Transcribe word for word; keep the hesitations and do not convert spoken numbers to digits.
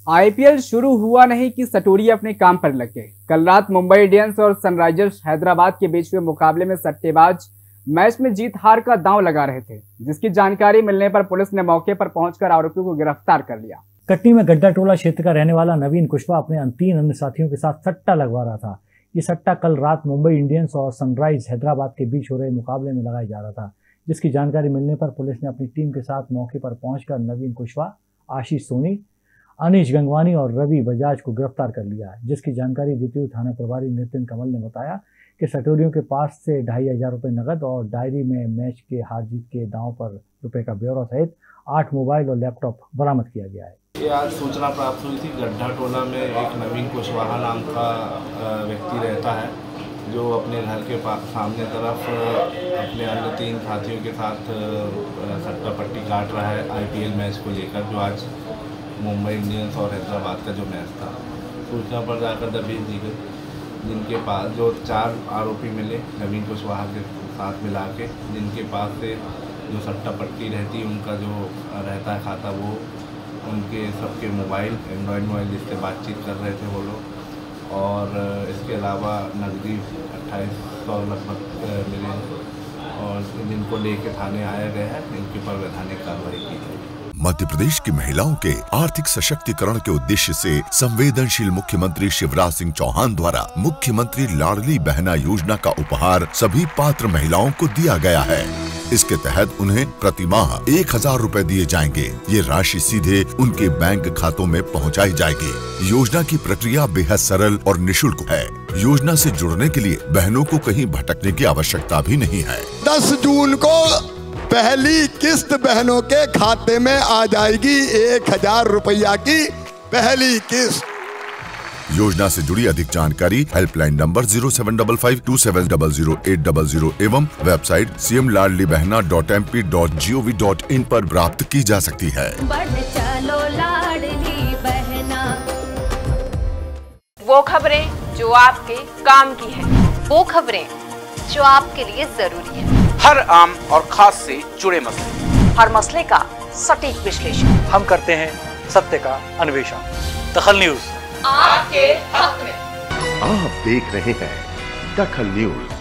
IPL शुरू हुआ नहीं कि सटोरिये अपने काम पर लग गए। कल रात मुंबई इंडियंस और सनराइजर्स हैदराबाद के बीच हुए मुकाबले में सट्टेबाज मैच में जीत हार का दांव लगा रहे थे, जिसकी जानकारी मिलने पर पुलिस ने मौके पर पहुंचकर आरोपियों को गिरफ्तार कर लिया। कटनी में गड्ढा टोला क्षेत्र का रहने वाला नवीन कुशवाहा अपने तीन अन्य साथियों के साथ सट्टा लगवा रहा था। ये सट्टा कल रात मुंबई इंडियंस और सनराइज हैदराबाद के बीच हो रहे मुकाबले में लगाया जा रहा था, जिसकी जानकारी मिलने पर पुलिस ने अपनी टीम के साथ मौके पर पहुंचकर नवीन कुशवाहा, आशीष सोनी, अनीश गंगवानी और रवि बजाज को गिरफ्तार कर लिया है। जिसकी जानकारी देते हुए थाना प्रभारी नितिन कमल ने बताया कि सटोरियों के पास से ढाई हजार रुपये नकद और डायरी में मैच के हार जीत के दांव पर रुपए का ब्यौरा सहित आठ मोबाइल और लैपटॉप बरामद किया गया है। ये आज सूचना प्राप्त हुई थी, गड्ढा टोला में एक नवीन कुशवाहा नाम का व्यक्ति रहता है, जो अपने घर के पास सामने तरफ अपने अन्य तीन साथियों के साथ सट्टा पट्टी काट रहा है आईपीएल मैच को लेकर, जो आज मुंबई इंडियंस और हैदराबाद का जो मैच था। सूचना पर जाकर दबिश दी गई, जिनके पास जो चार आरोपी मिले नवीन कुशवाहा के साथ मिला के, जिनके पास से जो सट्टा पट्टी रहती उनका जो रहता है खाता, वो उनके सबके मोबाइल एंड्रॉयड मोबाइल जिससे बातचीत कर रहे थे वो लोग, और इसके अलावा नकदी अट्ठाईस सौ लगभग मिले, और जिनको लेके थाने आया गया है, इनके पर वैधानिक कार्रवाई की गई। मध्य प्रदेश की महिलाओं के आर्थिक सशक्तिकरण के उद्देश्य से संवेदनशील मुख्यमंत्री शिवराज सिंह चौहान द्वारा मुख्यमंत्री लाडली बहना योजना का उपहार सभी पात्र महिलाओं को दिया गया है। इसके तहत उन्हें प्रति माह एक हजार रूपए दिए जाएंगे। ये राशि सीधे उनके बैंक खातों में पहुंचाई जाएगी। योजना की प्रक्रिया बेहद सरल और निःशुल्क है। योजना से जुड़ने के लिए बहनों को कहीं भटकने की आवश्यकता भी नहीं है। दस जून को पहली किस्त बहनों के खाते में आ जाएगी, एक हजार रुपया की पहली किस्त। योजना से जुड़ी अधिक जानकारी helpline number zero seven double five two seven double zero eight double zero एवं website C M Ladli Behna dot M P dot G O V dot in पर प्राप्त की जा सकती है। चलो लाडली बहना, वो खबरें जो आपके काम की है, वो खबरें जो आपके लिए जरूरी है, हर आम और खास से जुड़े मसले, हर मसले का सटीक विश्लेषण हम करते हैं, सत्य का अन्वेषण। दखल न्यूज आपके हक में। आप देख रहे हैं दखल न्यूज।